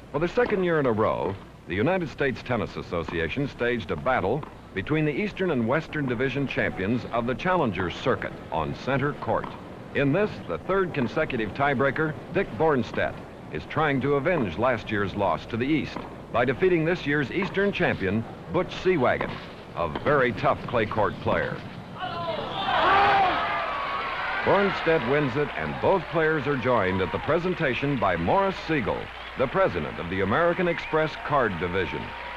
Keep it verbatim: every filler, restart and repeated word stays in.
For the second year in a row, the United States Tennis Association staged a battle between the Eastern and Western Division champions of the Challengers Circuit on center court. In this, the third consecutive tiebreaker, Dick Bornstedt is trying to avenge last year's loss to the East by defeating this year's Eastern champion, Butch Seawagen, a very tough clay court player. Bornstedt wins it, and both players are joined at the presentation by Morris Siegel, the president of the American Express Card Division.